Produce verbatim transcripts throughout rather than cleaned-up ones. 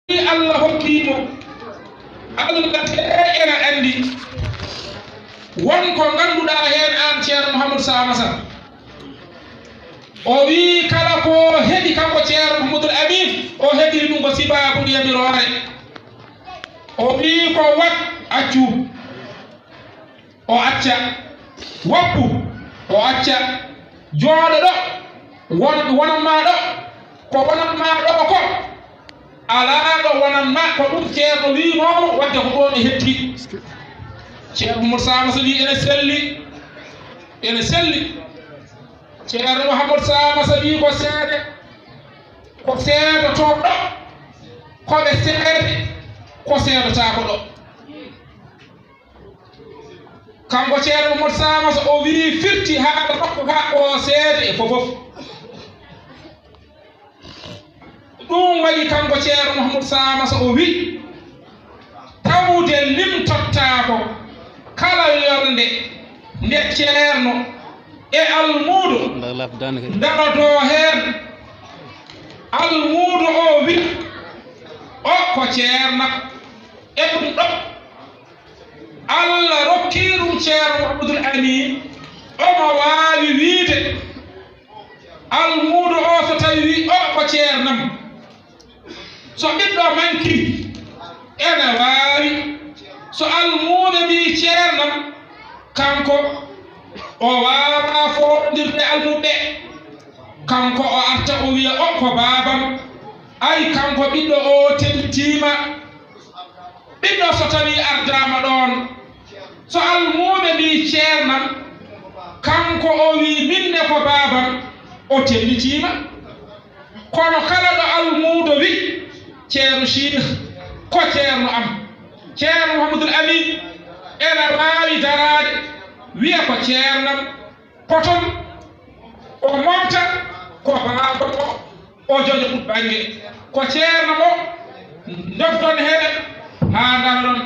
Allah hokkimo Allah ena andi won ko ganduda hen an Ceerno Mouhamadou Samassa o wi kala ko heedi kanko Ceerno Mouhamadou Amin o heedi dum ko sibabu yamirore o wi ko wat accu o acca woppu o acca jooɗo ɗo won wonanma ɗo ko wonanma ɗo ko ala ɗo wonanma ko ɗum Ceerno winomo wadde ko ɗon e hetti Ceerno Mouhamadou Samassa wi ene selli ene selli Ceerno Mouhamadou Samassa wi ko seede ko seedoto ɗo koɓe seede ko seedotako ɗo kanko Ceerno Mouhamadou Samassa o wi firti haala makko ka o seede e fofof ɗum waɗi kanko Ceerno Mouhamadou Samassa o wi tawde limtottako kala yorde nde Ceerno e almuudo ndaroto hen almuudo o wi o ko Ceerno e ɗum ɗo Allah rokkirum Ceerno Mouhamadoul Amin omo waawi wiide almuudo o so tawi wi o ko ceernam so ɓiɗɗo manki ene waawi so almuudo wi ceernam kanko o waawa foɗondirde almuɓe kanko o arta o wiya o ko baabam ay kanko ɓiɗɗo o tedditima ɓiɗɗo so tawi ardama ɗon so almuɓe mbi ceernam kanko o wi minne ko baabam o tellitima kono kala ɗo almuudo wi Ceerno Cheikh ko ceerno am Ceerno Mouhamadoul Amin ene waawi darade wiya ko ceernam koton o momta ko baaba o o joƴo ɗum bange ko ceerno mo dofton heɗen ha ndar ɗon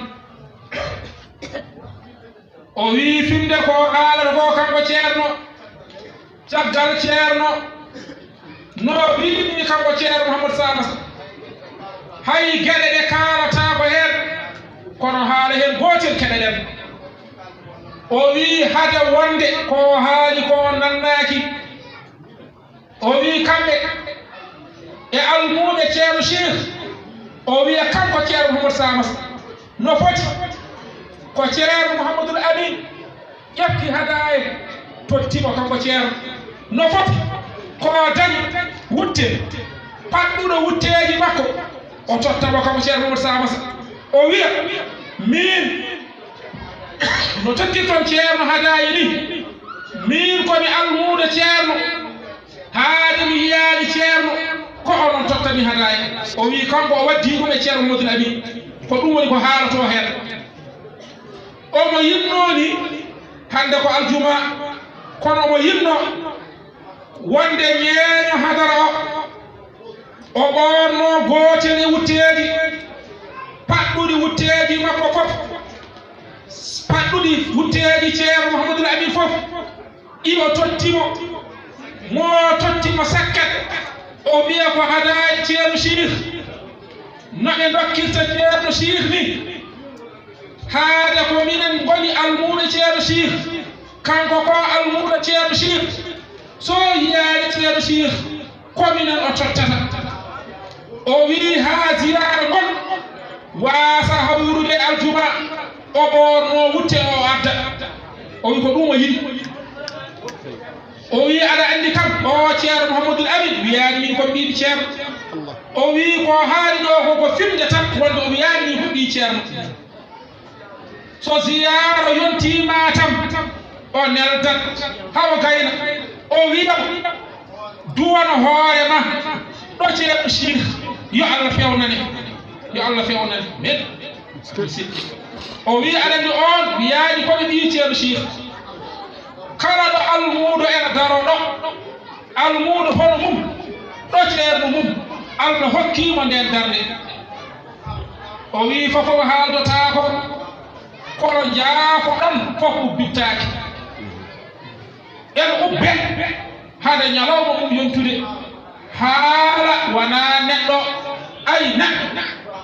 o wi finde ko haalata ko kanko ceerno caggal ceerno no wini kanko Ceerno Mouhamadou Samassa hay geɗe ɗe kalata ko hen kono haala hen gotel keɗeɗen o wi hade wonde ko haali ko nannaki o wi kamɓe e almuɓe Ceerno Cheikh o wiya kanko Ceerno Mouhamadou Samassa no foti ko Ceerno Mouhamadoul Amin ƴefti hadaye tottimo kanko Ceerno no foti ko dañi wutte paɗɗuɗo wutteji makko o tottamo kanko Ceerno Mouhamadou Samassa o wiya min no tottirton Ceerno hadaye ni min komi almuɗo Ceerno haade mi yiyaani Ceerno ko onon tottami hadaye o wi kanko o waddi ɗum e Ceerno Mouhamadoul Amin ko ɗum woni ko haalato hen omo yinnooni hande ko aljuma kono omo yinno wonde ñeeño hadara o o ɓorno gootel e wutteeji paɗɗuɗi wutteeji makko fof paɗɗuɗi wutteeji Ceerno Mouhamadoul Amin fof imo tottimo mo tottimo sakkat o wiya ko hadaye Ceerno Cheikh no ɓe dokkirta Ceerno Cheikh ni haade ko minen goni almuuɗo Ceerno Cheikh kanko ko almuuɗo Ceerno Cheikh so yiyaani Ceerno Cheikh ko minen o tottata o wi haa ziyara gon waasa hawrude aljuma o ɓorno wutte o adda o wi ko ɗum o yiɗi o wi aɗa anndi kam o Ceerno Mouhamadoul Amin wiyaani min ko mbiɗi Ceerno o wi ko haali ɗo koko finde tan wonde o wiyaani min ko ɓii Ceerno so ziyara yontima tam o neldat hawo gayna o wiya duwana hoore ma ɗo Ceerno Cheikh yo Allah fewnane yo Allah fewnane men o wi aɗa anndi on wiyaani koɓe ɓii Ceerno Cheikh kala ɗo almuuɗo ene daro ɗo almuuɗo hono mum ɗo ceerno mum Allah hokkimo nden darde o wi fofof haaldotako kono jaafo ɗon fof ubbittaaki ene ubbe hade ñalawma mum yontude haala wona neɗɗo ayna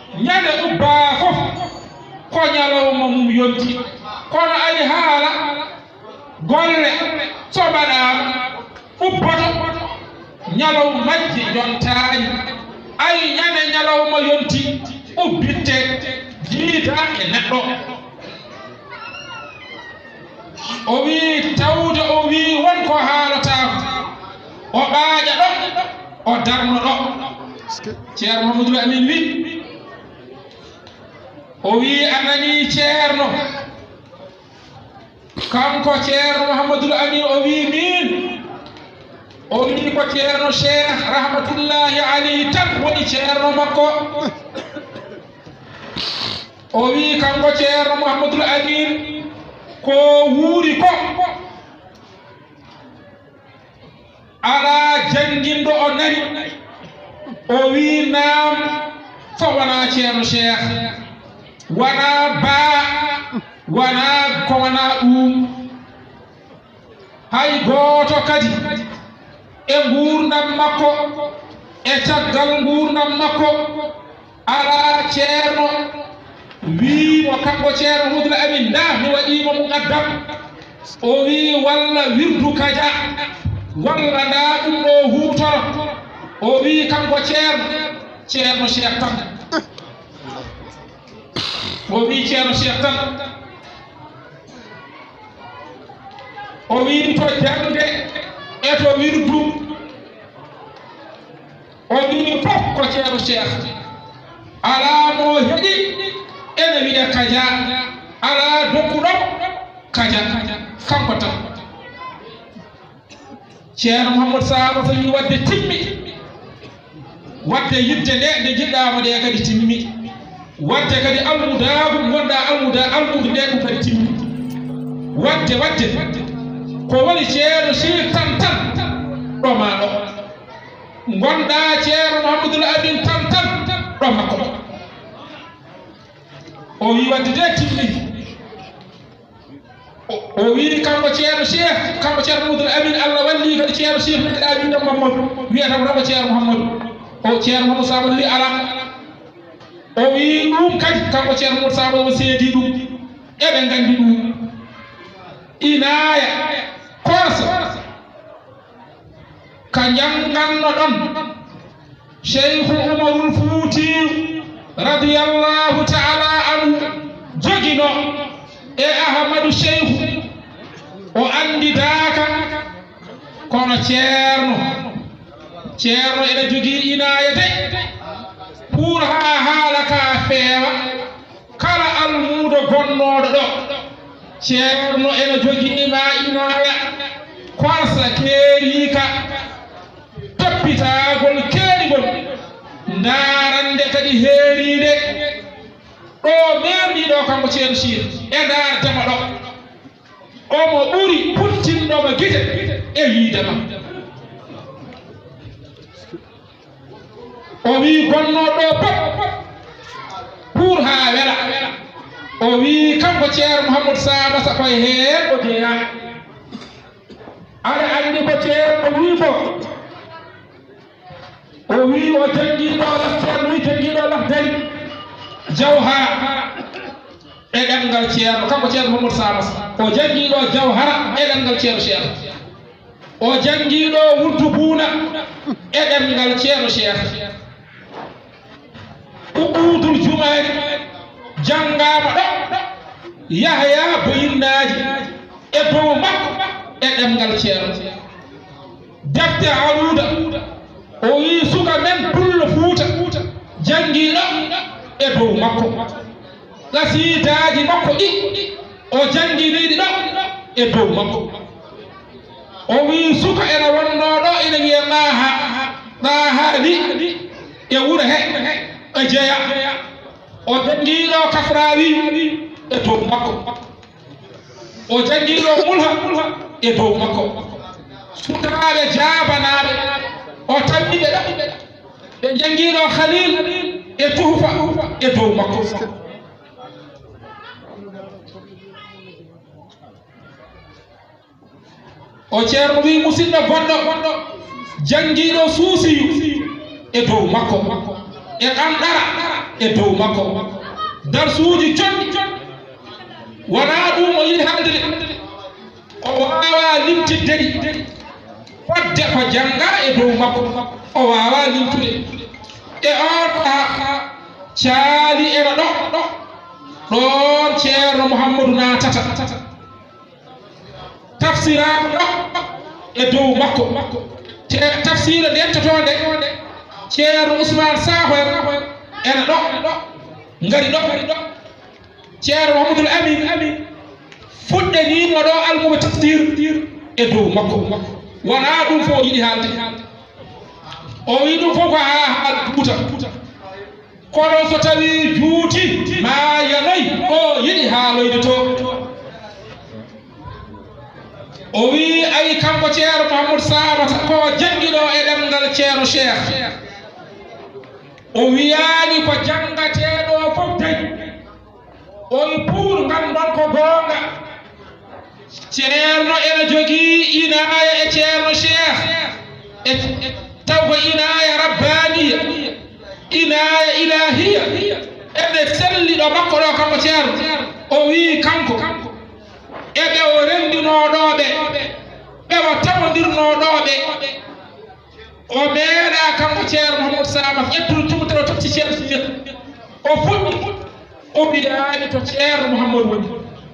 mum yonti kono ay haala golle so baɗama ubboto ñalaw majji jontaani ay ñane ñalawma yonti ubbitte jiita e neɗɗo o wi tawde o wi wonko haalata o ɓaaƴa ɗo o darno ɗo ceerno Mamadou Amin wi o wi anani ceerno kanko ceerno Mahamadou Amin o wi min o wi ko ceerno Cheikh rahmatullahi alayhi tan woni ceerno makko o wi kanko ceerno Mahamadou Amin ko wuuri ko ala jangindo o nari o wi naam fo wona ceerno Cheikh wana baa wana ko wana ɗum hay gooto kadi e nguurdam makko e caggal nguurdam makko ala ceerno wiimo kanko ceerno Mamadou Amin nda mi waɗimo muqaddam o wi walla wirdu kaja walla nda ɗum ɗo huutoro o wi kanko ceerno ceerno Cheikh tan o wi ceerno Cheikh tan o wi to jangde e to wirdu o wi fof ko ceerno Cheikh ala mo heɗi ene wiya kaja ala dokkuɗo kaja kanko tan ceerno Mouhamadou Saba so wi wadde timmi wadde yidde nde nde jiɗɗama nde kadi timmi wadde kadi almudagu gonɗa almuda almude nde ɗum kadi timmi wadde wadde ko woni ceerno Cheikh tan tan ɗo ma ɗo gonɗa ceerno Mahamadou Amin tan tan ɗo makko ɗo o wi wadde de timmi o wi kanko ceerno Cheikh kanko ceerno Mahamadou Amin Allah walli kadi ceerno Cheikh nde Amin ɗam Mamadou wiyata ramo ceerno Mouhamadou o ceerno Mamadou Saba wi ala o wi ɗum kadi kanko ceerno Mamadou Saba o seedi ɗum eɓe gandi ɗum inaya korsa ka janganno ɗon Cheikhu Umarul Fuuti radiyallahu ta'ala anhu jogino e Ahmadou Cheikhu o andidaka kono ceerno ceerno ene jogii inaya de pour ha haala ka feewa kala almuudo gonnoɗo ɗo ceerno ene jogiima inaya korsa keerika toppitagol keerigol ndarande kadi heeride ɗo merdiɗo kanko ceerno Cheikh e ndardema ɗo omo ɓuri puttinɗoma gite e yiidema o wi gonnoɗo pop pour ha wela o wi kanko ceerno Mouhamadou Saba sa koye heen o jeeya aɗa andi ko ceerno wi ko o wi o jangiɗo laftere wi jangiɗo laftere jawhara e ɗemgal ceerno kanko ceerno Mouhamadou Saba o jangiɗo jawhara e ɗemgal ceerno Cheikh o jangiɗo wurdu buuna e ɗemgal ceerno Cheikh uɓudul jumaari jangama ɗo Yahya boyinnaji e dow makko e ɗemgal ceerno defte aruda o wi suka men pullo Fuuta jangiɗo e dow makko gasidaji makko ɗi o janginiɗi ɗo e dow makko o wi suka ene wonno ɗo ene wiya ɗaha ɗaha ni e wuuro he e jeeya o jangiɗo Kafrawi e dow makko o jangiɗo Mulha e dow makko sukaɓe jabanaɓe o tammiɓe ɗo ɓe jangiɗo Khalil e Tuhfa e dow makko o ceerno wi musidɗo gonɗo jangiɗo Suusiyu e dow makko e ƙanɗara e dow makko darsuuji coɗɗi wona ɗum o yiɗi haalde o wawa limtidde wadde ko janga e dow makko o wawa limtude e on ha caali ena ɗo ɗon ceerno Mouhamadou natata tafsiraɓe ɗo e dow makko tafsira ndettotode ceerno Ousmane Sakho ena ɗo ngari ɗo ceerno Mouhamadoul Amin fuɗɗe nimo ɗo almuɓe tafsir e dow makko wona ɗum fof o yiɗi haalde o wi ɗum fof ko ha haal juuta kono so tawi juuti ma yanoy o yiɗi haaloyde to o wi ayi kanko ceerno Mouhamadou Samata ko jangguiɗo e ɗemgal ceerno Cheikh o wiyani ko jangateɗo fof dañi o wi pour gandon ko gonga ceerno ene jogui inaya e ceerno Cheikh e taw ko inaya rabbaniya inaya ilahiya eɓe selliɗo makko ɗo kanko ceerno o wi kanko eɓe o rendinoɗoɓe ɓewo tawodirnoɗoɓe o meeɗa kanko ceerno Mouhamadou Samata ƴettude tumtero totti ceerno Cheikh o fuɗɗi o ɓiɗani to ceerno Mouhamadou woni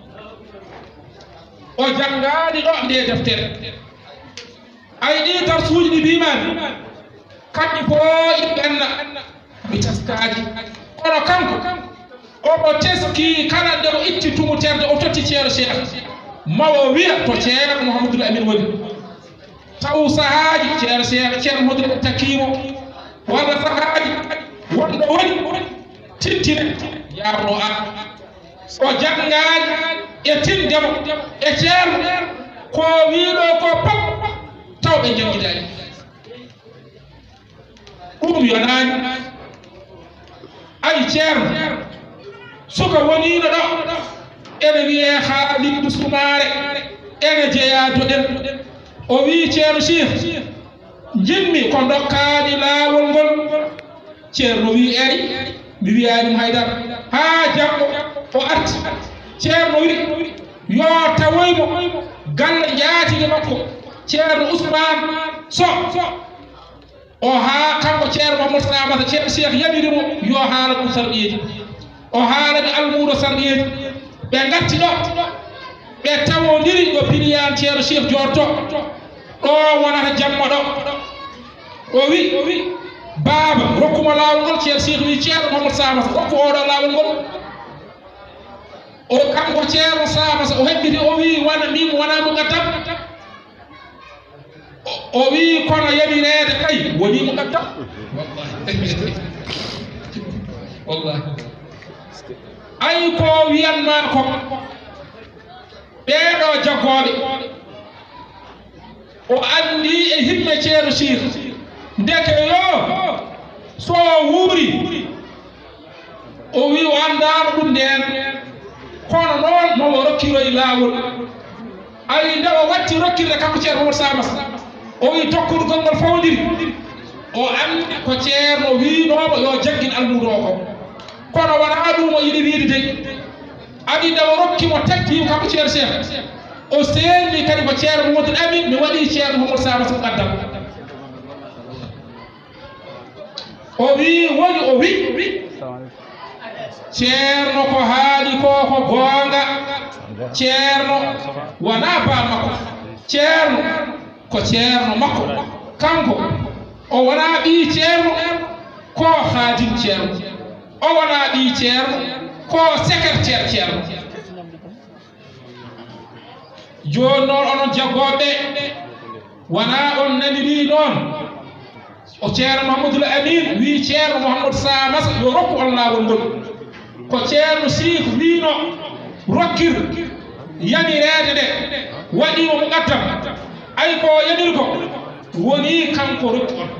o janngani ɗo nde deftere ay ɗi darsuji ɗi mbimani kamɓe fof iɓɓenna mi taskaji kono kanko omo teski kala nde o itti tumuterde o totti ceerno Cheikh mawo wiya to ceerno Mouhamadoul Amin woni taw sahaji ceerno Cheikh ceerno Mouhamadoul takkimo walla sahaji wonɗo woni tittine yawno an o janngani e tindemo e ceerno ko wiiɗo ko pop taw ɓe janggidani ɗum yonani ay ceerno suka woniino ɗo ene wiye Khalidou Soumaré ene jeeya doɗen o wi ceerno Cheikh jinmi ko dokkani laawol ngol ceerno wi eri mi wiyanimo haydara ha jango o arti ceerno wi yo tawoymo galle jaatigi makko ceerno Ousmane so o ha kanko ceerno Mouhamadou Samata ceerno Cheikh yamirimo yo haala ɗum sarɗiyeji o haalani almuɗo sarɗiyeji ɓe gatti ɗo ɓe tawodiri ɗo piliyan ceerno Cheikh jorto ɗo wonata jamma ɗo o wi baaba rokkuma laawol ngol ceerno Cheikh wi ceerno Mouhamadou Samata rokku oɗo laawol ngol o kanko ceerno Samata o heɓɓiti o wi wona min wonamo gaddam o wi kono yamirede kay wonimo gaddam wallahi ay ko wiyanma ko ɓeɗo jaggoɓe o andi e himme ceerno Cheikh ndeke yo so wuuri o wi o andano ɗum nden kono noon momo rokkiroye laawol ayi nde o watti rokkirde kanko ceerno Mouhamadou Samata o wi tokkudugol ngol fawdiri o andi ko ceerno winomo yo jaggin almudo o ko kono wona ɗum o yiɗi wiide de adi nde o rokkimo taggimo kanko ceerno Cheikh o seeni kadi ko ceerno Mouhamadoul Amin mi waɗi ceerno Mouhamadou Samata ko gaddam o wi woni o wi ceerno ko haali ko ko goonga ceerno wona ba makko ceerno ko ceerno makko kanko o wona ɓi ceerno ko haadim ceerno o wona ɓi ceerno ko secrétaire ceerno joni noon onon jaggoɓe wona on naniri noon o ceerno Mouhamadoul Amin wi ceerno Mouhamadou Samata yo rokku on laawol ngol ko ceerno Cheikh wino rokkir yamirede nde waɗimo mo gaddam ay ko yamiri ko woni kanko rokki on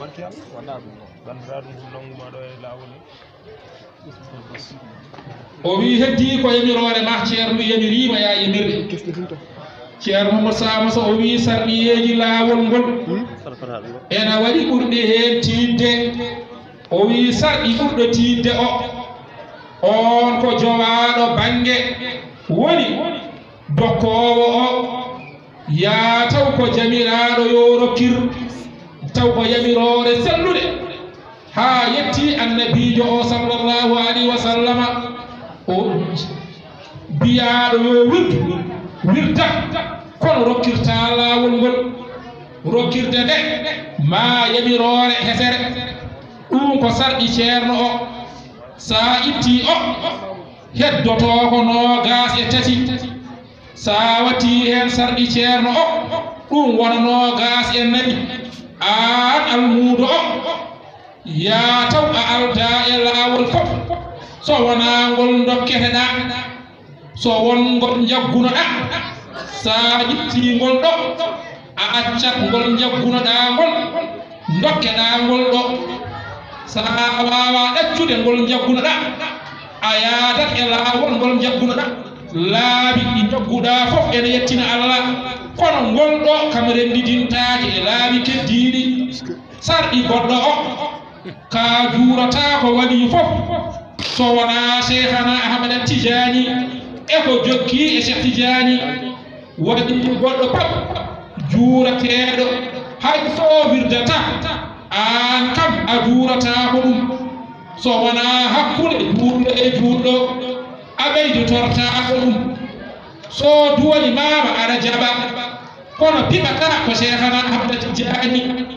o wi heddi ko yamirore ma ceerno yamirima ya yamirde ceerno Mouhamadou Samata o wi sarɗiyeji laawol ngol ena waɗi ɓurɗe heen tiidde o wi sarɗi ɓurɗo tiidde o on ko jowaɗo bange woni dokkowo o ya taw ko jamiraɗo yo rokkir taw ko yamirore sellude ha yetti annabijo o sallallahu alaihi wa sallama o biyaɗo yo wirdu wirda kono rokkirta lawol ngol rokkirde nde ma yamirore hesere ɗum ko sarɗi ceerno o sa itti o heddoto ko nogas e tati sa watti hen sarɗi ceerno o ɗum wona nogas e nayi an almuudo o ya taw a alda e laawol fof so wona ngol dokketeɗa so won ngol jaggunoɗa sa itti ngol ɗo a accat ngol jaggunoɗa ngol dokkeɗa ngol ɗo sa wawa ɗaccude ngol jaggunoɗa a yaadat e laawol ngol jaggunoɗa laabi ɗi jagguɗa fof ene yettina Allah kono ngol ɗo kam rendidintaki e laabi keddiɗi sarɗi goɗɗo o ka juurata ko wali fof so wona cheikhana ahmad tijani e ko jokki e cheikh tijani waɗi goɗɗo pop juurateɗo hay so wirdata an kam a juurata ko ɗum so wona hakkude juurɗo e juurɗo a ɓeydotorta ko ɗum so duwoni mama aɗa jaɓa kono piɓata ko cheikhana ahmad tijani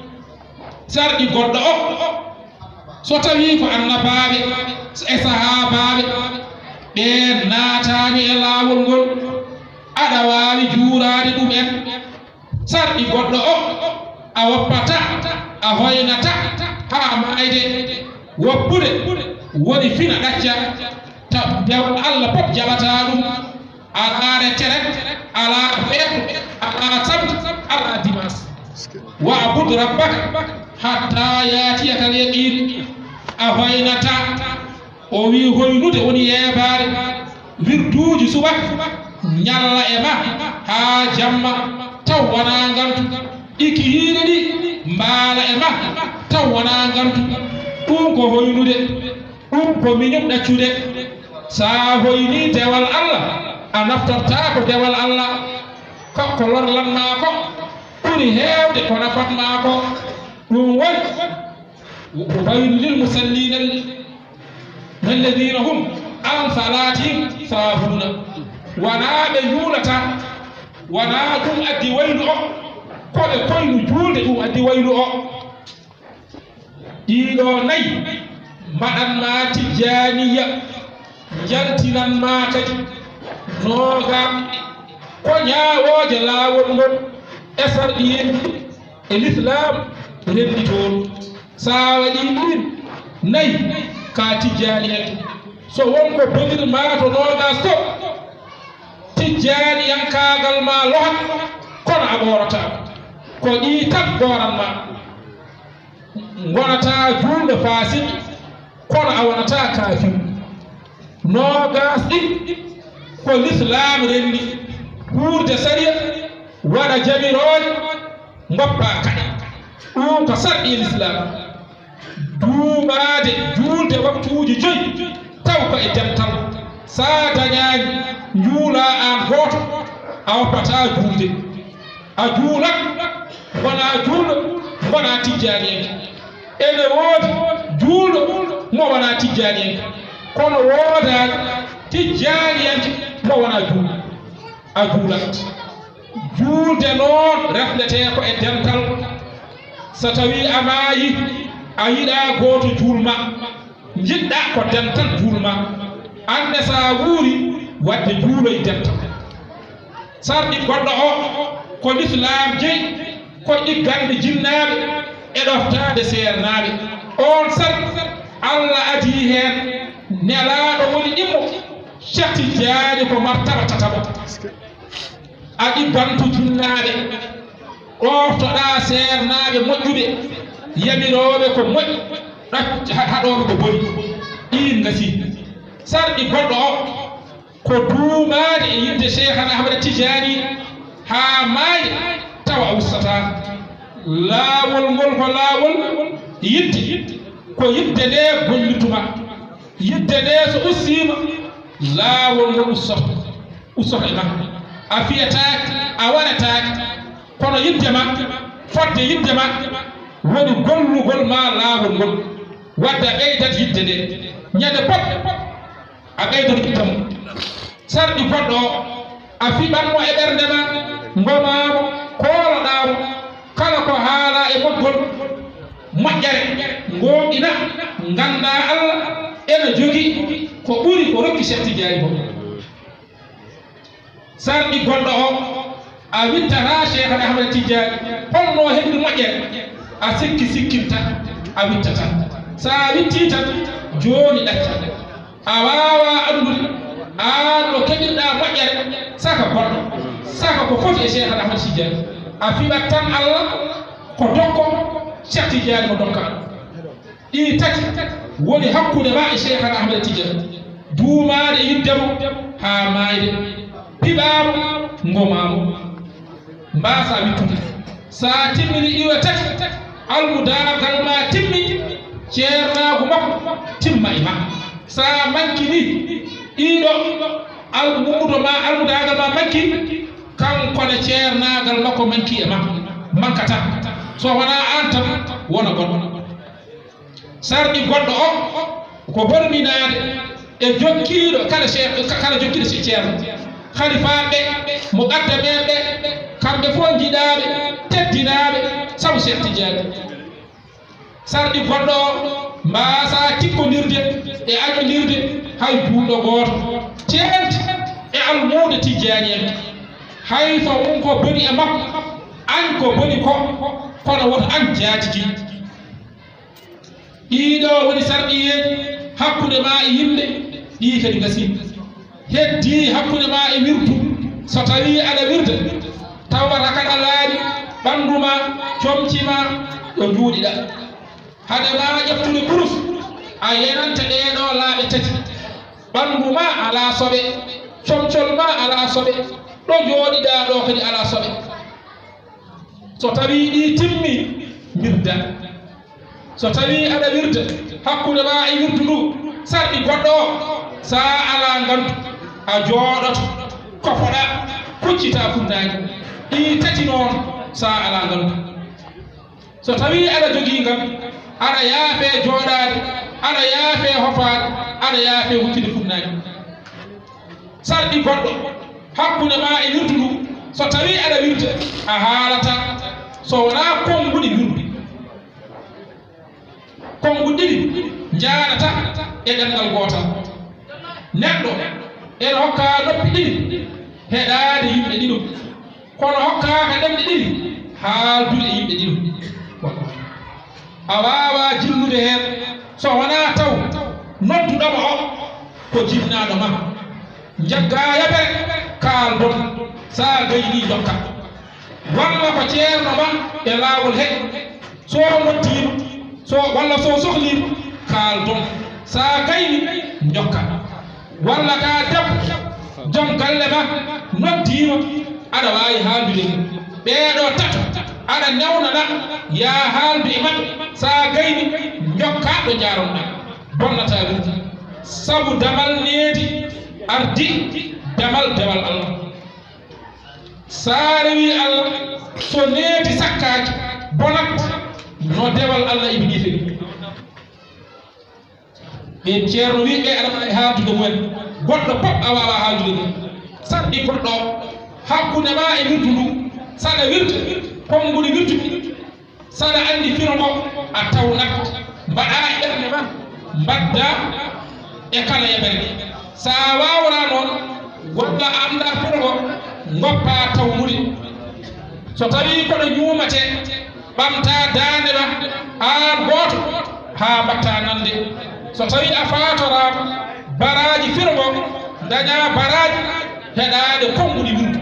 sarɗi goɗɗo o so tawi ko annabaɓe e sahabaɓe ɓe naatani e laawol ngol aɗa wawi juurade ɗum en sarɗi goɗɗo o a woppata a hoynata ha mayde woppude woni fina ɗacca ta dewal Allah pop jaɓata ɗum ala reteret ala feetu ala sabti ala dimas wa abud rabbaka hatta yatiyaka al-yaqin a hoynata o wi hoynude woni yeebaade wirduuji suba ñalla e ma ha jamma taw wona ngantu iki hiire ɗi mbaala e ma taw wona ngantu ɗum ko hoynude ɗum ko miñum ɗaccude sa hoyni dewal Allah a naftorta ko dewal Allah ko ko lorlanma ko ɓuri heewde ko nafatma ko ɗum woni waylu lil musallina alladina hum an salatihim sahuna wona ɓe juulata wona ɗum addi waylu o koɓe koynu juulde ɗum addi waylu o ɗiɗo nayi mbaɗanma tijjaniya jaltinanma kadi nooga ko ñaawooje laawol ngol e sarɗiyendi e l'islam renndi toon sa waɗi ɗin nayi ka tijjaniyante so wonko bonirma to noogas to tijjaniyankagal ma lohat kono a ɓorata ko ɗi tan goranma gonata julɗo fasik kono a wonata kafir noogas ɗin ko l'islam renndi huurde sariya waɗa jamiroje goppa kaɗa ɗum ko sarɗi l'islam duuɓade juulde waktuuji joyi taw ko e dental sa dañaani juula an gooto a woppata juulde a juulat wona juulɗo wona tijjaniyenke ene woodi juulɗo mo wona tijjaniyenke kono woodaani tijjaniyenke mo wona juulɗo a juulat juulde noon reflete ko e dental so tawi a maayi a yiɗa gooto juulma jiɗɗa ko dental juulma ande sa wuuri wadde juuloy dental sarɗi goɗɗo o ko l'islam jeyi ko ɗiggande jinnaaɓe e ɗoftade seernaaɓe on sarɗi Allah adi heen nelaaɗo woni immo Cheikh Tidiani ko martaba tataɓo a ɗiggantu jinnaaɓe ɗoftoɗa seernaaɓe moƴƴuɓe yamirooɓe ko moƴƴi haɗooɓe ko boni ɗin ngasi sarɗi goɗɗo o ko duumaade e yidde cheikhana ahmad tijani haa maayi tawa ustata laawol ngol ko laawol yidde ko yidde nde gollituma yidde nde so ussiima laawol ngol ussoto usoto e makko a fiyataake a waɗataake kono yidde ma fodde yidde ma woni gollugol ma laawol ngol wadde a ɓeydat yidde nde ñande pop a ɓeydat yiddamo sarɗi goɗɗo o a fiɓanmo e ɓernde ma ngomamo kooloɗamo kala ko haala e moƴgol moƴƴere ngoɗina ganda Allah ene jogii ko ɓuri ko rokki Cheikh Tidiane ko sarɗi goɗɗo o a wittata Cheikh Ahmed Tidiane holno hendu moƴƴere a sikki sikkinta a wittata sa witti tan joni ɗacca a wawa andude an no keɓirɗa moƴƴere saka goɗɗo saka ko foti e Cheikh Ahmed Tidiane a fiɓat tan Allah ko dokko Cheikh Tidiane mo dokka ɗi tati woni hakkude ma e Cheikh Ahmed Tidiane duumade yiddemo ha mayde piɓamo ngomamo mbasa wittude sa timmini ɗiwe tati almudagal ma timmi ceernago makko timma e ma sa mankini ɗiɗo almumudo ma almudagal ma manki kankone ceernagal makko manki e ma mankata so wona an tan wona goɗɗo sarɗi goɗɗo o ko borminade e jokkiɗo kala cheikh kala jokkiɗo si ceerno khalifaɓe mo qaddameɓe kamɓe fof jiiɗaɓe teddinaɓe sabu Cheikh Tidiane sarɗi goɗɗo o mbasa tikkodirde e añodirde hay buuɗo goto teenti e almude Tidiane en hay so won ko boni e makko an ko boni ko kono woto an jaatiki ɗiɗo woni sarɗiyeji hakkude ma e yimɓe ɗi kadi gasi heddi hakkude ma e wirdu so tawi aɗa wirda tawata kada laaɓi ɓandu ma comcima ɗo juuɗiɗa hade ma ƴeftude kurus a yenanta ɗeɗo laaɓe tati ɓandu ma ala soɓe comcol ma ala soɓe ɗo jooɗiɗa ɗo kadi ala soɓe so tawi ɗi timmi wirda so tawi aɗa wirda hakkude ma e wirdu ndu sarɗi goɗɗo o sa ala ngandu a jooɗoto kofoɗa kuccita funnaji ɗi tati noon sa ala ngandu so tawi aɗa jogii ngam aɗa yaafe jooɗaade aɗa yaafe hofaade aɗa yaafe wuttude funnaji sarɗi goɗɗo hakkude ma e wirdu ndu so tawi aɗa wirda a haalata so wona konnguɗi wirdu konngu ɗiɗi njaarata e ɗemngal gootal neɗɗo ene hokka noppi ɗiɗi heɗaade yimɓe ɗiɗo kono hokkaaka ɗemɗe ɗiɗi haaldude e yimɓe ɗiɗo a waawa jinnude heen so wonaa taw nodduɗoma o ko jinnaaɗo ma jaggaa yaɓere kaaldon so gaynii jokka walla ko ceerno ma e laawol he so noddiima so walla so sohliima kaaldon so gayni jokka walla ka debbo jom galle ma noddiima aɗa waawi haaldude ɓeeɗo tato aɗa newnana ya haaldu e maɓɓe so gayni jokka ɗo jaaronɗa bonnata wirdi sabu damal needi ardi damal dewal Allah sa rewi Allah so needi sakkaaki bonat no dewal Allah ibni fedi ɓen ceerno wi ɓe aɗa wawi haaldude mumen goɗɗo pop a wawa haaldude ɗum sarɗi goɗɗo hakkude ma e wirdu ndu saɗa wirda konnguɗi wirduɗi saɗa anndi firgo a tawnat mbaɗa e ɓernde ma mbadda e kala yeɓere sa wawra noon goɗɗo anda firgo goppa tawnude so tawi koɗo ñuumate ɓamta daande ma an gooto ha mbatta nande so tawi a fatorama baraji firgo daña baraji heɗade konnguɗi wirdu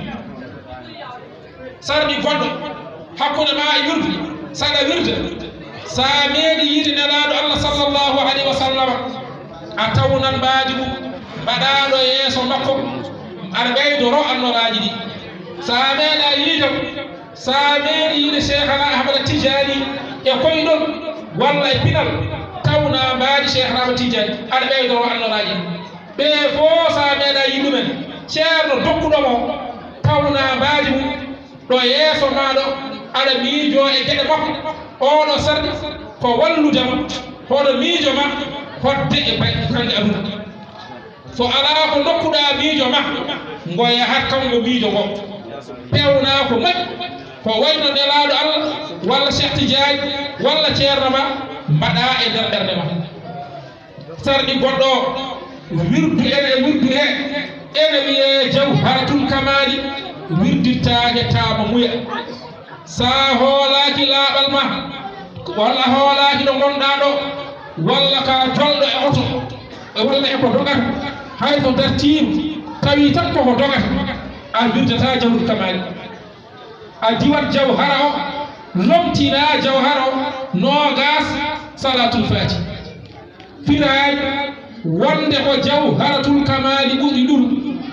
sarɗi goɗɗo hakkude ma e wirdu saɗa wirda sa meeɗi yiide nelaɗo Allah sallllahu alayhi wa sallam a tawnan mbaadi mum mbaɗaɗo yeeso makko aɗa ɓeydoro annoraji ɗi sa meeɗa yiidam sa meeɗi yiide cheikhana Ahmada Tijani e koyɗol walla e pinal tawna mbaadi cheikhana Ahmada Tijani aɗa ɓeydoro annoraji ɓe fo sa meeɗa yiiɗumen ceerno dokkuɗomo tawna mbaadi mum ɗo yeeso maɗo aɗa miijo e geɗe makko oɗo sarɗi ko walludema hoɗo miijo ma hodde e kanƴe aduna so ala ko dokkuɗa miijo ma ngo yahat kanko miijo ngo pewna ko moƴƴi ko wayno nelaɗo Allah walla Cheikh Tidiane walla ceerno ma mbaɗa e nder ɓernde ma sarɗi goɗɗo wirdu ene e wirdu he ene wiye jawharatul kamali wirdittaake taama muya sa hoolaaki laaɓal ma walla hoolaaki ɗo gonɗa ɗo walla ka jolɗo e oto walla e ko dogata hay to dartiima tawi tan koko dogata a wirdata jawharatul kamali a diwat jawhara o lomtina jawhara o nogas salatul fati firaaji wonde ko jawharatul kamali ɓuri ɗum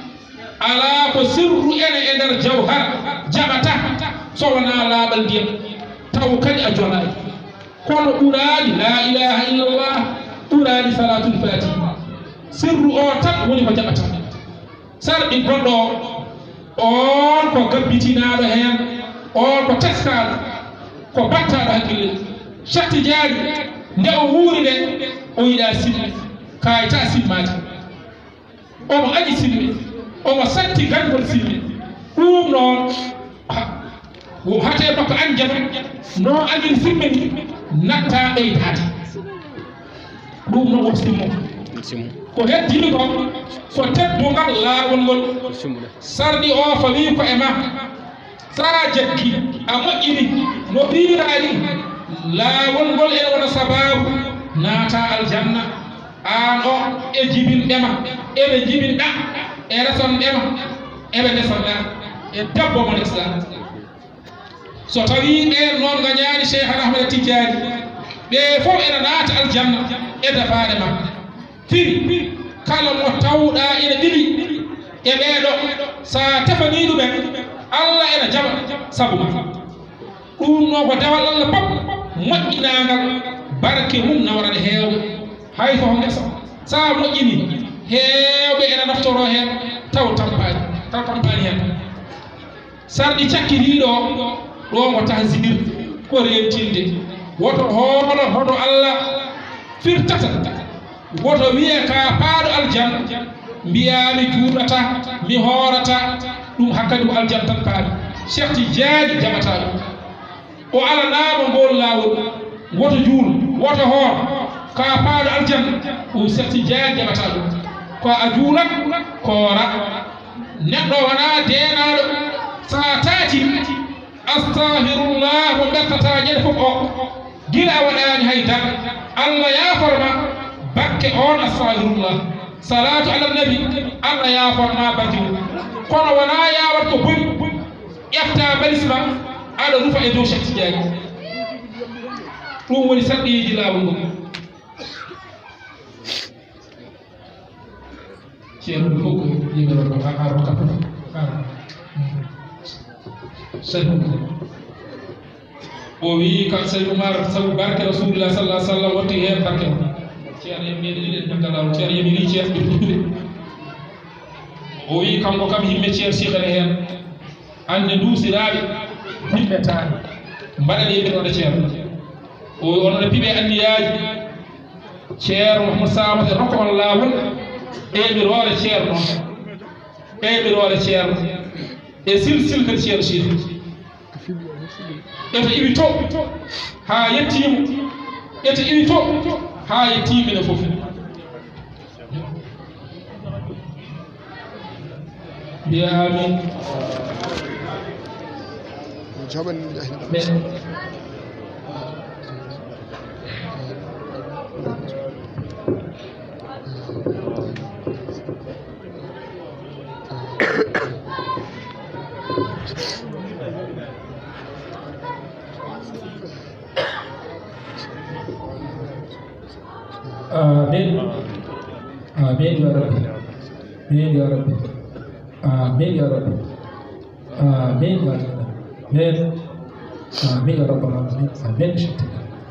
ala ko sirru ene e nder jawhara jaɓata so wona laaɓal ndiyam taw kadi a jonayi kono ɓuraani la ilaha illallah ɓuraani salatul fati sirru o tan woni ko jaɓata sarɗi goɗɗo on ko gabbitinaɗo heen on ko teskaɗo ko battaɗo hakkille Cheikh Tidiane nde o wuuri nde o yiɗa simme kayita simmade omo aƴi simme omo satti gandol simme ɗum noon hate makko anjata no añiri simme ni natta ɓeydade ɗum noon woto simmo ko heddini ko so teddugal laawol ngol sarɗi o fa wi ko e ma sa jaggi a moƴƴini no ɓiiraani laawol ngol ene wona sababu naata aljanna an o e jibinɗema eɓe jibinɗa e resonɗema eɓe ndesonɗa e dabbo mon islam so tawi ɓen noon gañaani Cheikh Ahmed Tidiane ɓe fof ene naata aljanna e defaade ma firi kala mo tawɗa ene ɗiɗi e ɓeeɗo sa tefani ɗumen Allah ene jaɓa sabu ma ɗum noon ko dewal Allah pop moƴƴinaangal barke mum nawarane heewɓe hay to ngesa sa moƴƴini heewɓe ene naftoro heen taw tampaani taw tampaani heen sarɗi cakkitiiɗo ɗo ngo tahsir ko rentinde woto hoolo hoto Allah firtata woto wiye ka paaɗo aljanna mbiyami juuɗata mi hoorata ɗum hakkadi ko aljanna tan paaɗi Cheikh Tidiane jaɓata ɗum o alanama ngol laawol woto juul woto hoor ka paaɗo aljanna o Cheikh Tidiane jaɓata ɗum ko a juulat koora neɗɗo wona deenaɗo sa taati astahfirullah mo ɓertata ñande fof o gila waɗani haydara Allah yaforma bakke on astahfirullah salatu ala nabi Allah yaforma bakke kono wona yawat ko boni ƴefta balisma aɗa rufa e dow Cheikh Tidiane ɗum woni sarɗiji lawol ngol ceerno fof ko yimɓe ɗo ha rokka fof sabu o wi kam Seydou Oumar sabu barke rasulullah sallallahu alaihi wasallam wotti hen barke ceerno en meɗi ɗiɗen janggalawol ceerno yemi ri ceerno ɓe ɗuɗɓe o wi kanko kam yimɓe ceerno sikane hen hande dusiraɓe yimɓe taani mbaɗani yimɓe ceerno o wi onon piɓe anniyaji ceerno Mouhamadou Samata rokko on laawol eɓirore ceerno eɓirore ceerno e silsil kadi ceerno Cheikh ete iwi to ha yettima ete iwi to ha yettimine fof mbiya amin آمين آمين يا رب آمين يا رب آمين يا رب آمين يا رب آمين آمين يا رب العالمين آمين شكرا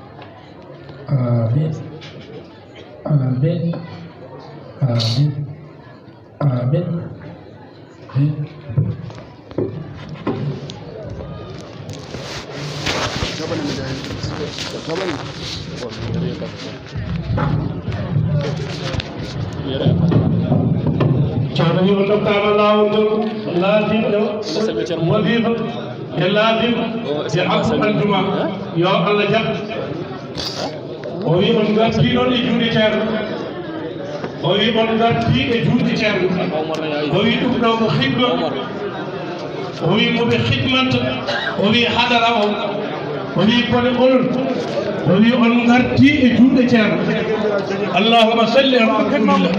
آمين آمين آمين آمين Channel untuk tawalau untuk lazim wadifa ya lazim ya aku anjuma ya Allah jab oyi on gatti non e juuɗe ceerno oyi on gatti e juuɗe ceerno oyi ɗum ɗo ko hikma oyi moɓe hikmanta oyi hadara o oyi kone onon oyi on gatti e juuɗe ceerno allahumma salli ala rasulillah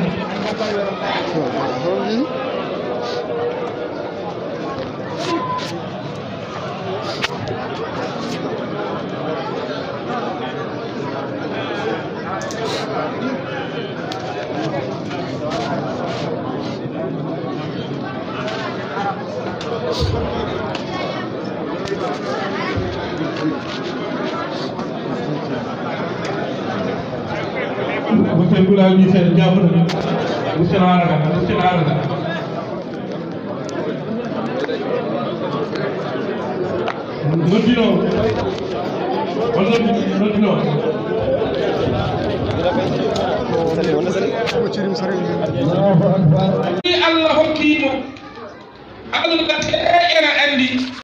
Mungkin pula bisa jawab, mungkin ada, mungkin ada. Mungkin no, mungkin mungkin no. Allah hukimu, Allah kata era andi.